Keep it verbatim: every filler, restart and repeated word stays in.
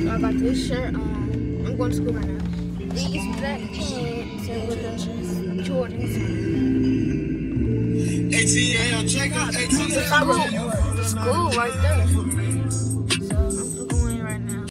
I got this shirt. Um, I'm going to school right now. These black pants and with the Jordans. A T L, check out A T L. The school, the school right there.